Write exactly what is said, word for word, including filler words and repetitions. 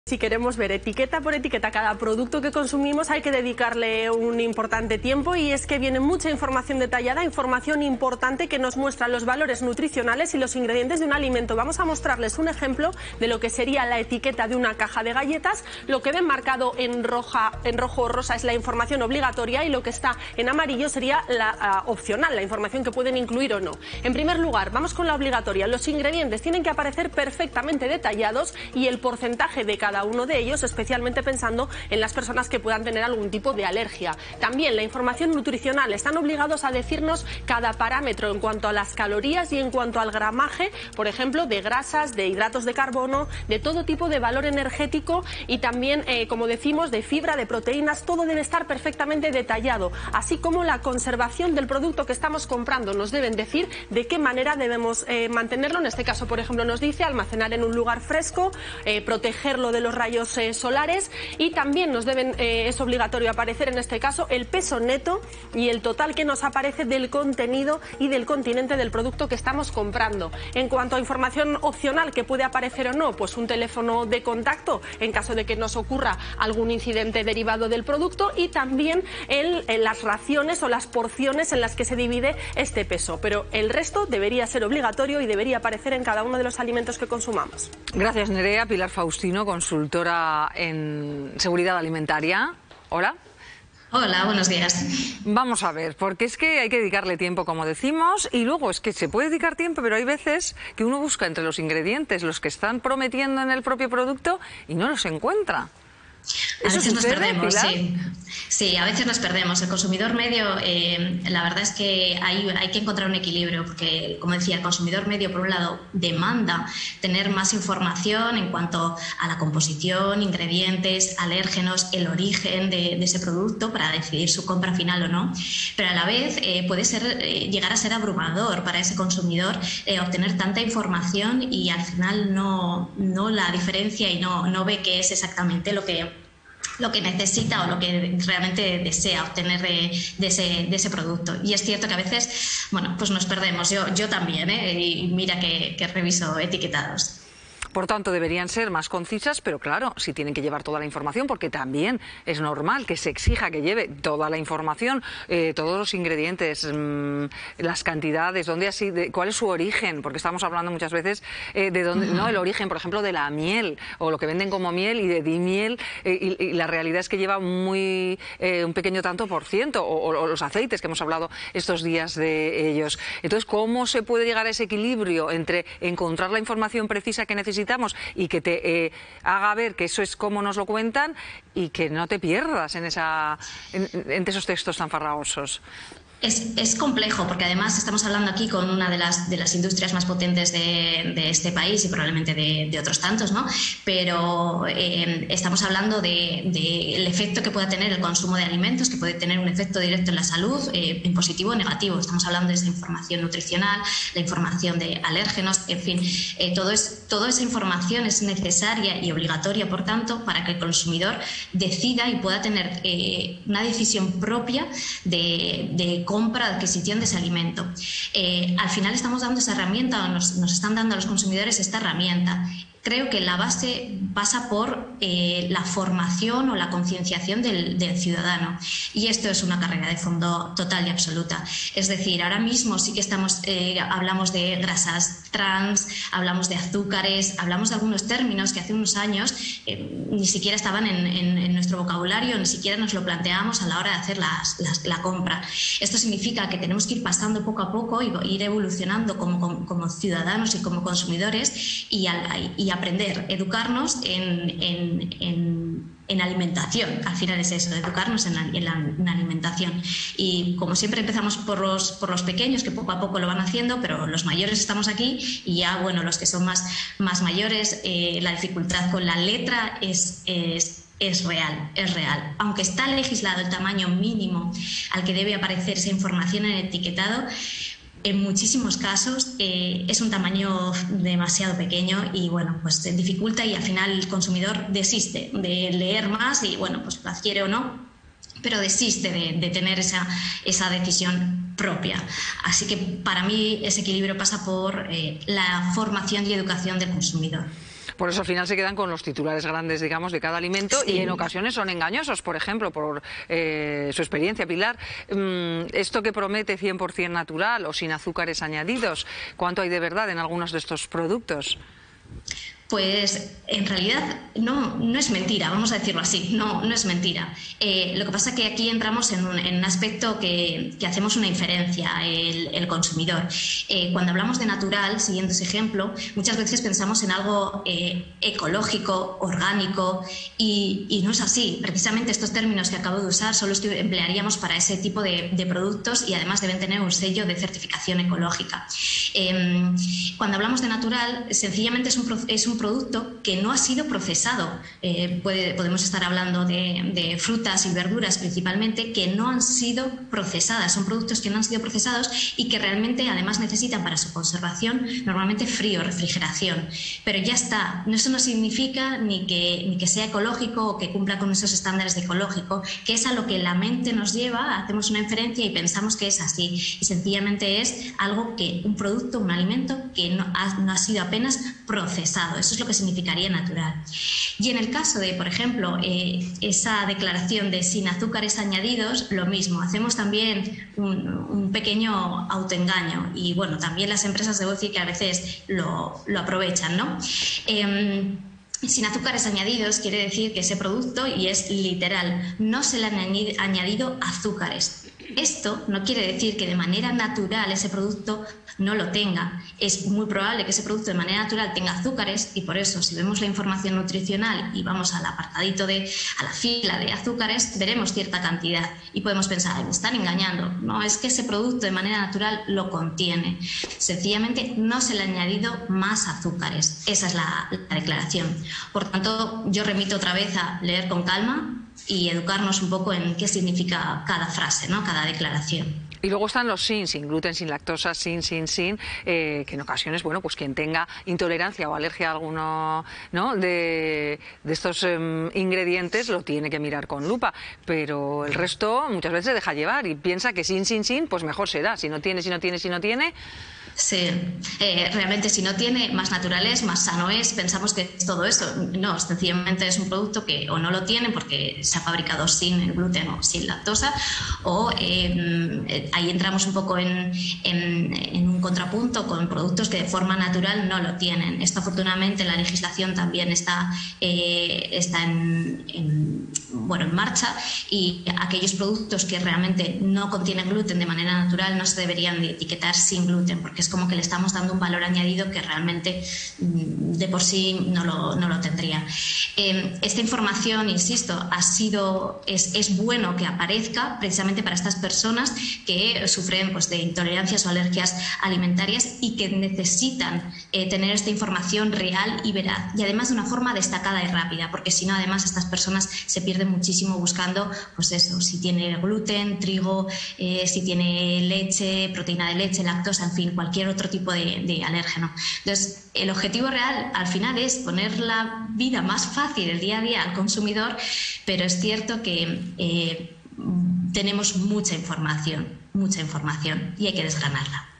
Si queremos ver etiqueta por etiqueta cada producto que consumimos, hay que dedicarle un importante tiempo, y es que viene mucha información detallada, información importante que nos muestra los valores nutricionales y los ingredientes de un alimento. Vamos a mostrarles un ejemplo de lo que sería la etiqueta de una caja de galletas. Lo que ven marcado en, roja, en rojo o rosa es la información obligatoria, y lo que está en amarillo sería la uh, opcional, la información que pueden incluir o no. En primer lugar, vamos con la obligatoria. Los ingredientes tienen que aparecer perfectamente detallados y el porcentaje de cada uno de ellos, especialmente pensando en las personas que puedan tener algún tipo de alergia. También la información nutricional. Están obligados a decirnos cada parámetro en cuanto a las calorías y en cuanto al gramaje, por ejemplo, de grasas, de hidratos de carbono, de todo tipo de valor energético, y también, eh, como decimos, de fibra, de proteínas. Todo debe estar perfectamente detallado, así como la conservación del producto que estamos comprando. Nos deben decir de qué manera debemos eh, mantenerlo. En este caso, por ejemplo, nos dice almacenar en un lugar fresco, eh, protegerlo de los rayos eh, solares, y también nos deben, eh, es obligatorio aparecer en este caso el peso neto y el total que nos aparece del contenido y del continente del producto que estamos comprando. En cuanto a información opcional que puede aparecer o no, pues un teléfono de contacto en caso de que nos ocurra algún incidente derivado del producto, y también el, el, las raciones o las porciones en las que se divide este peso. Pero el resto debería ser obligatorio y debería aparecer en cada uno de los alimentos que consumamos. Gracias, Nerea. Pilar Faustino, consultora en seguridad alimentaria. Hola. Hola, buenos días. Vamos a ver, porque es que hay que dedicarle tiempo, como decimos, y luego es que se puede dedicar tiempo, pero hay veces que uno busca entre los ingredientes los que están prometiendo en el propio producto y no los encuentra. A veces nos perdemos, sí. Sí, a veces nos perdemos. El consumidor medio, eh, la verdad es que hay, hay que encontrar un equilibrio, porque, como decía, el consumidor medio, por un lado, demanda tener más información en cuanto a la composición, ingredientes, alérgenos, el origen de, de ese producto para decidir su compra final o no. Pero a la vez eh, puede ser, eh, llegar a ser abrumador para ese consumidor eh, obtener tanta información y al final no, no la diferencia y no, no ve qué es exactamente lo que lo que necesita o lo que realmente desea obtener de, de, ese, de ese producto. Y es cierto que a veces, bueno, pues nos perdemos. Yo, yo también, ¿eh? Y mira que, que reviso etiquetados. Por tanto, deberían ser más concisas, pero claro, si tienen que llevar toda la información, porque también es normal que se exija que lleve toda la información, eh, todos los ingredientes, mmm, las cantidades, dónde así, de, cuál es su origen, porque estamos hablando muchas veces eh, de dónde, uh-huh. no, el origen, por ejemplo, de la miel, o lo que venden como miel y de dimiel, eh, y, y la realidad es que lleva muy eh, un pequeño tanto por ciento, o, o los aceites que hemos hablado estos días de ellos. Entonces, ¿cómo se puede llegar a ese equilibrio entre encontrar la información precisa que necesitamos y que te eh, haga ver que eso es como nos lo cuentan y que no te pierdas en, esa, en, entre esos textos tan farragosos? Es, es complejo, porque además estamos hablando aquí con una de las, de las industrias más potentes de, de este país y probablemente de, de otros tantos, ¿no? Pero eh, estamos hablando del de, de efecto que pueda tener el consumo de alimentos, que puede tener un efecto directo en la salud, eh, en positivo o negativo. Estamos hablando de esa información nutricional, la información de alérgenos, en fin, eh, todo es, toda esa información es necesaria y obligatoria, por tanto, para que el consumidor decida y pueda tener eh, una decisión propia de, de compra, de adquisición de ese alimento. Eh, al final estamos dando esa herramienta, o nos, nos están dando a los consumidores esta herramienta. Creo que la base pasa por eh, la formación o la concienciación del, del ciudadano, y esto es una carrera de fondo total y absoluta. Es decir, ahora mismo sí que estamos, eh, hablamos de grasas trans, hablamos de azúcares, hablamos de algunos términos que hace unos años eh, ni siquiera estaban en, en, en nuestro vocabulario, ni siquiera nos lo planteábamos a la hora de hacer las, las, la compra. Esto significa que tenemos que ir pasando poco a poco y ir evolucionando como, como, como ciudadanos y como consumidores, y, al, y aprender, educarnos en, en, en, en alimentación. Al final es eso, educarnos en la, en la en alimentación. Y como siempre empezamos por los, por los pequeños, que poco a poco lo van haciendo, pero los mayores estamos aquí, y ya, bueno, los que son más, más mayores, eh, la dificultad con la letra es... es Es real, es real. Aunque está legislado el tamaño mínimo al que debe aparecer esa información en el etiquetado, en muchísimos casos eh, es un tamaño demasiado pequeño y, bueno, pues dificulta, y al final el consumidor desiste de leer más y, bueno, pues lo adquiere o no, pero desiste de, de tener esa, esa decisión propia. Así que para mí ese equilibrio pasa por eh, la formación y educación del consumidor. Por eso al final se quedan con los titulares grandes, digamos, de cada alimento, sí. Y en ocasiones son engañosos, por ejemplo, por eh, su experiencia, Pilar. Mm, esto que promete cien por cien natural o sin azúcares añadidos, ¿cuánto hay de verdad en algunos de estos productos? Pues en realidad no, no es mentira, vamos a decirlo así, no, no es mentira. Eh, lo que pasa es que aquí entramos en un, en un aspecto que, que hacemos una inferencia, el, el consumidor. Eh, cuando hablamos de natural, siguiendo ese ejemplo, muchas veces pensamos en algo eh, ecológico, orgánico, y, y no es así. Precisamente estos términos que acabo de usar son los que emplearíamos para ese tipo de, de productos y además deben tener un sello de certificación ecológica. Eh, cuando hablamos de natural, sencillamente es un, es un producto que no ha sido procesado. Eh, puede, podemos estar hablando de, de frutas y verduras principalmente que no han sido procesadas. Son productos que no han sido procesados y que realmente además necesitan para su conservación normalmente frío, refrigeración. Pero ya está. Eso no significa ni que, ni que sea ecológico o que cumpla con esos estándares de ecológico, que es a lo que la mente nos lleva, hacemos una inferencia y pensamos que es así. Y sencillamente es algo que, un producto, un alimento que no ha, no ha sido apenas procesado. Eso es lo que significaría natural. Y en el caso de, por ejemplo, eh, esa declaración de sin azúcares añadidos, lo mismo. Hacemos también un, un pequeño autoengaño y, bueno, también las empresas, debo decir que a veces lo, lo aprovechan, ¿no? Eh, Sin azúcares añadidos quiere decir que ese producto, y es literal, no se le han añadido azúcares. Esto no quiere decir que de manera natural ese producto no lo tenga. Es muy probable que ese producto de manera natural tenga azúcares y por eso si vemos la información nutricional y vamos al apartadito de, a la fila de azúcares, veremos cierta cantidad y podemos pensar, me están engañando. No, es que ese producto de manera natural lo contiene. Sencillamente no se le ha añadido más azúcares. Esa es la, la declaración. Por tanto, yo remito otra vez a leer con calma y educarnos un poco en qué significa cada frase, ¿no? Cada declaración. Y luego están los sin, sin gluten, sin lactosa, sin, sin, sin, eh, que en ocasiones, bueno, pues quien tenga intolerancia o alergia a alguno, ¿no? de, de estos eh, ingredientes lo tiene que mirar con lupa, pero el resto muchas veces se deja llevar y piensa que sin, sin, sin, pues mejor será. Si no tiene, si no tiene, si no tiene... Sí, eh, realmente si no tiene, más natural es, más sano es, pensamos que es todo eso. No, sencillamente es un producto que o no lo tiene porque se ha fabricado sin el gluten o sin lactosa, o eh, ahí entramos un poco en, en, en un contrapunto con productos que de forma natural no lo tienen. Esto afortunadamente la legislación también está, eh, está en, en, bueno, en marcha, y aquellos productos que realmente no contienen gluten de manera natural no se deberían de etiquetar sin gluten, porque es como que le estamos dando un valor añadido que realmente de por sí no lo, no lo tendría. Eh, esta información, insisto, ha sido, es, es bueno que aparezca precisamente para estas personas que sufren pues, de intolerancias o alergias alimentarias y que necesitan eh, tener esta información real y veraz, y además de una forma destacada y rápida, porque si no, además estas personas se pierden muchísimo buscando, pues eso, si tiene gluten, trigo, eh, si tiene leche, proteína de leche, lactosa, en fin, cualquier otro tipo de, de alérgeno. Entonces, el objetivo real al final es poner la vida más fácil el día a día al consumidor, pero es cierto que eh, tenemos mucha información, mucha información y hay que desgranarla.